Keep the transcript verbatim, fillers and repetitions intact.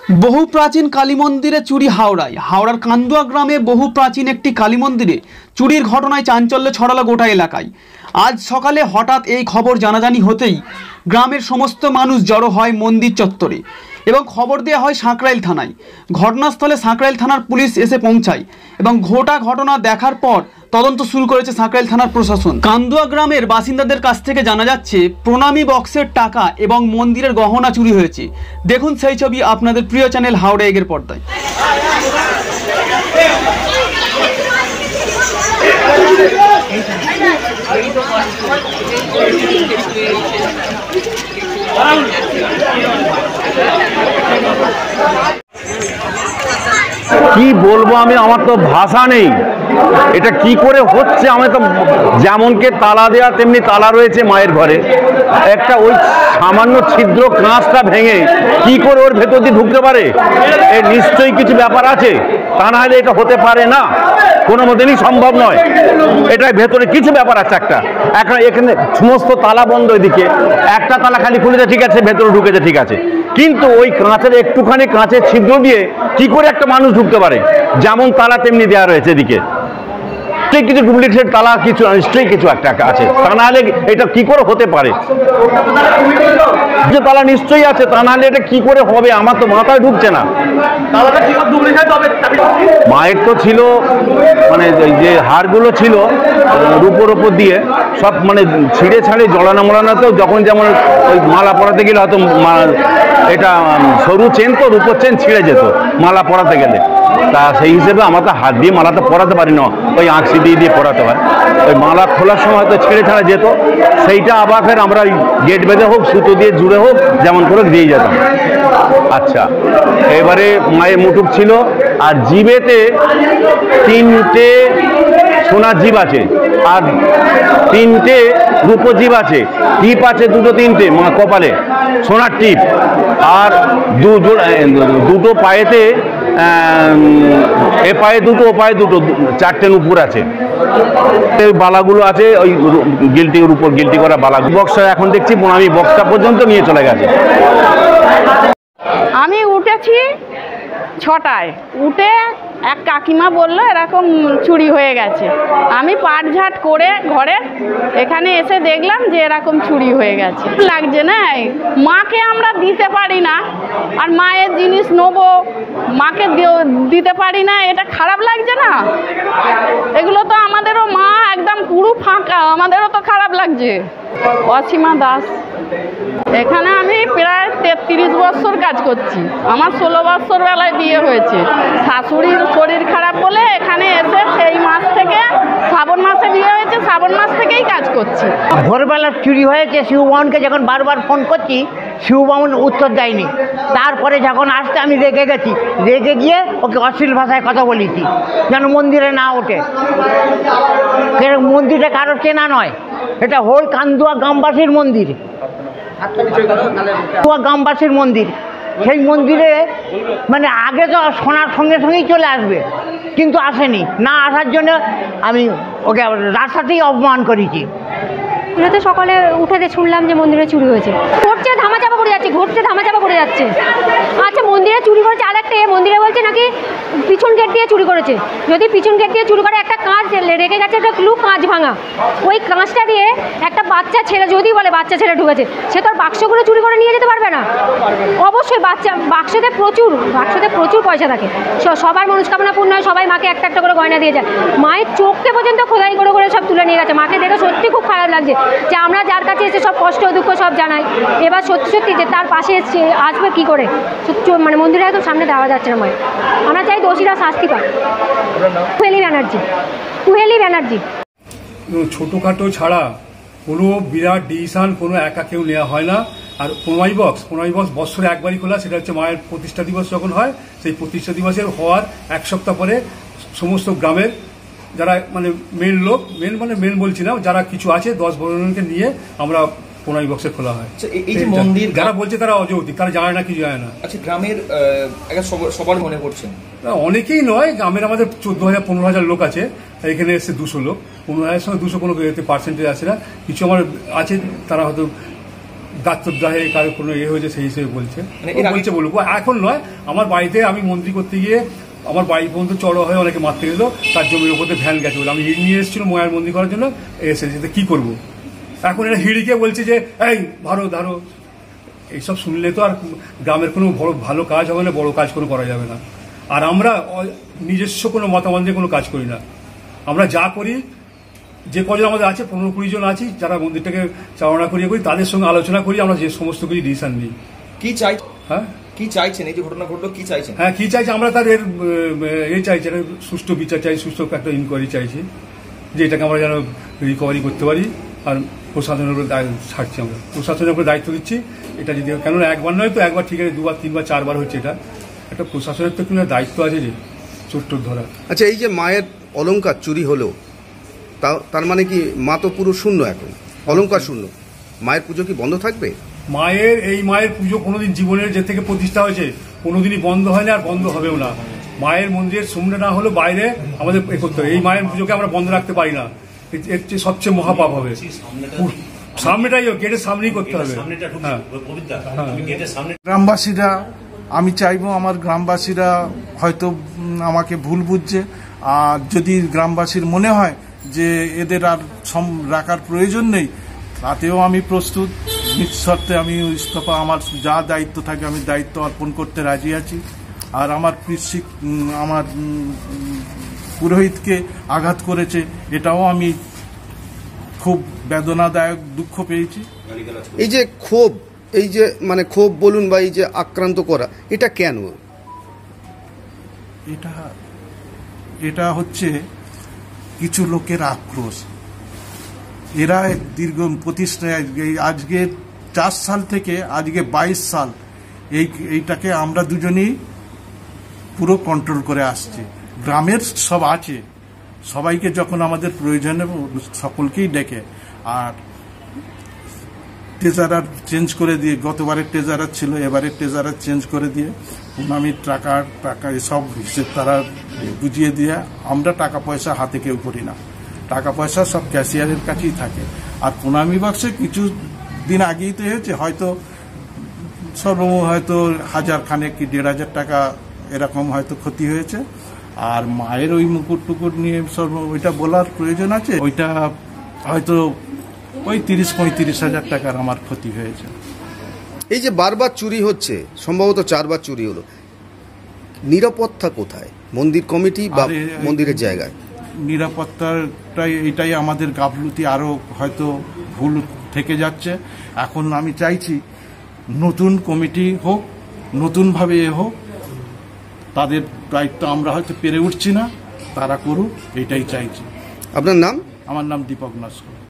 বহু প্রাচীন কালী মন্দিরে চুরি হাওড়ায়। হাওড়ার কান্দুয়া গ্রামে বহু প্রাচীন একটি কালী মন্দিরে চুরির ঘটনায় চাঞ্চল্য ছড়ালো গোটা এলাকায়। আজ সকালে হঠাৎ এই খবর জানাজানি হতেই গ্রামের সমস্ত মানুষ জড়ো হয় মন্দির চত্বরে এবং খবর দেওয়া হয় সাঁকরাইল থানায়। ঘটনাস্থলে সাঁকরাইল থানার পুলিশ এসে পৌঁছায় এবং গোটা ঘটনা দেখার পর তদন্ত শুরু করেছে সাঁকরাইল থানার প্রশাসন। কান্দুয়া গ্রামের বাসিন্দাদের কাছ থেকে জানা যাচ্ছে প্রণামী বক্সের টাকা এবং মন্দিরের গহনা চুরি হয়েছে। দেখুন সেই ছবি আপনাদের প্রিয় চ্যানেল হাওড়া এগের পর্দায়। কি বলবো আমি, আমার তো ভাষা নেই। এটা কি করে হচ্ছে, আমি তো যেমনকে তালা দেওয়া তেমনি তালা রয়েছে মায়ের ঘরে, একটা ওই সামান্য ছিদ্র কাঁচটা ভেঙে কি করে ওর ভেতর দিয়ে ঢুকতে পারে? এর নিশ্চয়ই কিছু ব্যাপার আছে, তা না হলে এটা হতে পারে না, কোনো মতেই সম্ভব নয়। এটার ভেতরে কিছু ব্যাপার আছে একটা। এখন এখানে সমস্ত তালা বন্ধ, এদিকে একটা তালা খালি খুলেছে, ঠিক আছে, ভেতরে ঢুকেছে, ঠিক আছে, কিন্তু ওই কাঁচের একটুখানি কাঁচের ছিদ্র দিয়ে কি করে একটা মানুষ ঢুকতে পারে? যেমন তালা তেমনি দেওয়া রয়েছে এদিকে, ঠিক কিছু ডুপ্লিকেট তালা কিছু নিশ্চয়ই কিছু একটা আছে, তা না হলে এটা কি করে হতে পারে? যে তালা নিশ্চয়ই আছে, তা না হলে এটা কি করে হবে? আমার তো মাথায় ঢুকছে না। মায়ের তো ছিল মানে যে হারগুলো ছিল রূপোর ওপর দিয়ে সব মানে ছিঁড়ে ছাড়ে জড়ানো মোড়ানোতেও, যখন যেমন ওই মালা পরাতে গেলে হয়তো এটা সরু চেন তো রূপোর চেন ছিঁড়ে যেত মালা পরাতে গেলে, তা সেই হিসেবে আমরা তো হাত দিয়ে মালাটা পরাতে পারি না, ওই আঁকশি দিয়ে দিয়ে পরাতে হয়। ওই মালা খোলার সময় তো ছেড়ে ছাড়া যেত, সেইটা আবার ফের আমরা ওই গেট বেঁধে হোক সুতো দিয়ে জুড়ে হোক যেমন করে দিয়ে যেতাম। আচ্ছা, এবারে মায়ের মুটুক ছিল, আর জিবেতে তিনটে সোনার জিব আছে আর তিনটে রূপো জিব আছে, টিপ আছে দুটো তিনটে মা কপালে সোনার টিপ, আর দুটো পায়েতে এ পায়ে দুটো ও পায়ে দুটো চারটে নুপুর আছে। বালাগুলো আছে ওই গিলটির উপর গিলটি করা বালা। বক্সটা এখন দেখছি প্রণামী বক্সটা পর্যন্ত নিয়ে চলে গেছে। আমি উঠেছি ছটায়, উঠে এক কাকিমা বললো এরকম চুরি হয়ে গেছে। আমি পাটঝাট করে ঘরে এখানে এসে দেখলাম যে এরকম চুরি হয়ে গেছে। লাগছে না, মাকে আমরা দিতে পারি না, আর মায়ের জিনিস নেবো মাকে দিতে পারি না, এটা খারাপ লাগছে না? এগুলো তো আমাদেরও মা একদম পুরো ফাঁকা, আমাদেরও তো খারাপ লাগছে। অসীমা দাস, এখানে আমি প্রায় তেত্রিশ বছর কাজ করছি। আমার ষোলো বছর বেলায় বিয়ে হয়েছে। শাশুড়ির শরীর খারাপ বলে এখানে এসে সেই মাস থেকে, শ্রাবণ মাসে বিয়ে হয়েছে, শ্রাবণ মাস থেকেই কাজ করছি। ভোরবেলা চুরি হয়েছে, শিববামনকে যখন বারবার ফোন করছি শিববামন উত্তর দেয়নি। তারপরে যখন আসতে আমি রেগে গেছি, রেগে গিয়ে ওকে অশ্লীল ভাষায় কথা বলেছি যেন মন্দিরে না ওঠে। মন্দিরটা কারো চেনা নয়, এটা হোল কান্দুয়া গ্রামবাসীর মন্দির, গ্রামবাসীর মন্দির। সেই মন্দিরে মানে আগে তো শোনার সঙ্গে সঙ্গেই চলে আসবে, কিন্তু আসেনি। না আসার জন্য আমি ওকে রাস্তাতেই অপমান করেছি। তো সকালে উঠে শুনলাম যে মন্দিরে চুরি হয়েছে, ঘটছে ধামাচাপা পড়ে যাচ্ছে, ঘটছে ধামাচাপা পড়ে যাচ্ছে। আচ্ছা, মন্দিরে চুরি করেছে, আর একটা মন্দিরে বলছে নাকি পিছন গেট দিয়ে চুরি করেছে। যদি পিছন গেট দিয়ে চুরি করে, একটা কাঁচ রেখে গেছে, একটা ক্লু কাঁচ ভাঙা, ওই কাঁচটা দিয়ে একটা বাচ্চা ছেলে যদি বলে বাচ্চা ছেলে ঢুকেছে, সে তো আর বাক্সগুলো চুরি করে নিয়ে যেতে পারবে না। অবশ্যই বাচ্চা বাক্সতে প্রচুর বাক্সতে প্রচুর পয়সা থাকে, সবার মনস্কামনা পূর্ণ হয়, সবাই মাকে একটা একটা করে গয়না দিয়ে যায়। মায়ের চোখকে পর্যন্ত খোদাই করে করে সব তুলে নিয়ে গেছে। মাকে দেখে সত্যি খুব খারাপ লাগছে যে আমরা যার কাছে এসে সব কষ্ট দুঃখ সব জানাই, এবার সত্যি সত্যি যে তার পাশে এসে আসবে কি করে, মানে মন্দিরে একদম সামনে দেওয়া যাচ্ছে না মায়ের। আমরা চাই দোষীরা শাস্তি পায়। কুহেলি ব্যানার্জি, কুহেলি ব্যানার্জি। ছোটোখাটো ছাড়া কোনো বিরাট ডিসিশন কোনো একা কেউ নেওয়া হয় না। আর প্রণামী বক্স প্রণামী বক্স বৎসরে একবারই খোলা, সেটা হচ্ছে মায়ের প্রতিষ্ঠা দিবস যখন হয়, সেই প্রতিষ্ঠা দিবসের হওয়ার এক সপ্তাহ পরে সমস্ত গ্রামের যারা মানে মেন লোক, মেন মানে মেন বলছি না, যারা কিছু আছে দশ বারো জনকে নিয়ে আমরা প্রণামী বক্সে খোলা হয়। এই যে মন্দির যারা বলছে তারা অযৌক্তিক, তারা জানে না কিছু জানে না। আচ্ছা, গ্রামের সবার মনে করছেন? অনেকেই নয়, গ্রামের আমাদের চোদ্দ হাজার পনেরো হাজার লোক আছে, এখানে এসছে দুশো লোক, পনেরো হাজার সঙ্গে দুশো কোনো পার্সেন্টেজ আছে না। কিছু আমার আছে তারা হয়তো গাত্রদাহে কারো কোনো এ হয়েছে সেই হিসেবে বলছে, মানে ও এর আগে- বলছে বলুক। এখন নয়, আমার বাড়িতে আমি মন্ত্রী করতে গিয়ে আমার বাড়ি পর্যন্ত চড়ো হয়ে অনেকে মারতে গেল, তার জমির উপর ভ্যান গেছে বলে আমি ইট নিয়ে এসেছিল ময়ার মন্দির করার জন্য, এসেছে কি করবো এখন এরা হিড়িকে বলছে যে এই ধরো ধরো। এইসব শুনলে তো আর গ্রামের কোনো বড় ভালো কাজ হবে না, বড় কাজ কোনো করা যাবে না। আর আমরা অ- নিজস্ব কোনো মতামত দিয়ে কোনো কাজ করি না। আমরা যা করি, যে কজন আমাদের আছে পনেরো কুড়ি জন আছি যারা মন্দিরটাকে চালনা করিয়ে করি, তাদের সঙ্গে আলোচনা করি, আমরা যে সমস্ত কিছু ডিসিশন নিই। কি চাই হ্যাঁ কি চাইছেন এই যে ঘটনা ঘটলো, কি চাইছেন? হ্যাঁ কি চাইছি আমরা, তার এর এ চাইছি, একটা সুষ্ঠু বিচার চাই, সুষ্ঠু একটা ইনকোয়ারি চাইছি, যে এটাকে আমরা যেন রিকভারি করতে পারি। আর প্রশাসনের উপরে ছাড়ছি, আমরা প্রশাসনের উপরে দায়িত্ব দিচ্ছি। এটা যদি কেননা একবার নয় তো একবার, ঠিক আছে দুবার তিনবার চারবার হচ্ছে, এটা একটা প্রশাসনের তো কোনো দায়িত্ব আছে যে চোর টোর ধরা। আচ্ছা, এই যে মায়ের অলংকার চুরি হলো, তা তার মানে কি মা তো পুরো শূন্য, এখন অলংকার শূন্য, মায়ের পুজো কি বন্ধ থাকবে? মায়ের এই মায়ের পুজো কোনোদিন জীবনের যে থেকে প্রতিষ্ঠা হয়েছে কোনোদিনই বন্ধ হয় না, আর বন্ধ হবেও না। মায়ের মন্দিরের সামনে না হলেও বাইরে আমাদের এ করতে হবে। এই মায়ের পুজোকে আমরা বন্ধ রাখতে পারি না, এর চেয়ে সবচেয়ে মহাপাপ হবে। সামনেটাই গেটের সামনেই করতে হবে। হ্যাঁ গ্রামবাসীরা, আমি চাইবো আমার গ্রামবাসীরা হয়তো উম, আমাকে ভুল বুঝছে, আর যদি গ্রামবাসীর মনে হয় যে এদের আর সম- রাখার প্রয়োজন নেই, তাতেও আমি প্রস্তুত। নিঃশর্তে আমি ইস্তফা, আমার যা দায়িত্ব থাকে আমি দায়িত্ব অর্পণ করতে রাজি আছি। আর আমার কৃষি আমার উম, পুরোহিতকে আঘাত করেছে, এটাও আমি খুব বেদনাদায়ক দুঃখ পেয়েছি। এই যে ক্ষোভ, এই যে মানে ক্ষোভ বলুন বা এই যে আক্রান্ত করা, এটা কেন? এটা এটা হচ্ছে কিছু লোকের আক্রোশ। এরা দীর্ঘ প্রতিষ্ঠা, এই আজকে চার সাল থেকে আজকে বাইশ সাল, এই এইটাকে আমরা দুজনেই পুরো কন্ট্রোল করে আসছি। গ্রামের সব আছে, সবাইকে যখন আমাদের প্রয়োজনে সকলকেই ডেকে। আর ট্রেজারার চেঞ্জ করে দিয়ে, গতবারের ট্রেজারার ছিল, এবারের ট্রেজারার চেঞ্জ করে দিয়ে পুনামির টাকা টাকা এসব হিসেব তারা বুঝিয়ে দিয়ে, আমরা টাকা পয়সা হাতে কেউ করি না, টাকা পয়সা সব ক্যাশিয়ারের কাছেই থাকে। আর পুনামি বাক্সে কিছু দিন আগেই তো হয়েছে, হয়তো সর্ব হয়তো হাজার খানেক কি দেড় হাজার টাকা এরকম হয়তো ক্ষতি হয়েছে। আর মায়ের ওই মুকুট টুকুট নিয়ে সর্ব ওইটা বলার প্রয়োজন আছে, ওইটা হয়তো ওই তিরিশ পঁয়ত্রিশ হাজার টাকার আমার ক্ষতি হয়েছে। এই যে বারবার চুরি হচ্ছে, সম্ভবত চারবার চুরি হলো, নিরাপত্তা কোথায়? মন্দির কমিটি বা আরে, মন্দিরের জায়গায় নিরাপত্তাটাই এটাই আমাদের গাফলুতি, আরও হয়তো ভুল থেকে যাচ্ছে। এখন আমি চাইছি নতুন কমিটি হোক, নতুনভাবে এ হোক, তাদের দায়িত্ব আমরা হয়তো পেরে উঠছি না, তারা করুক, এটাই চাইছি। আপনার নাম? আমার নাম দীপক নস্কর।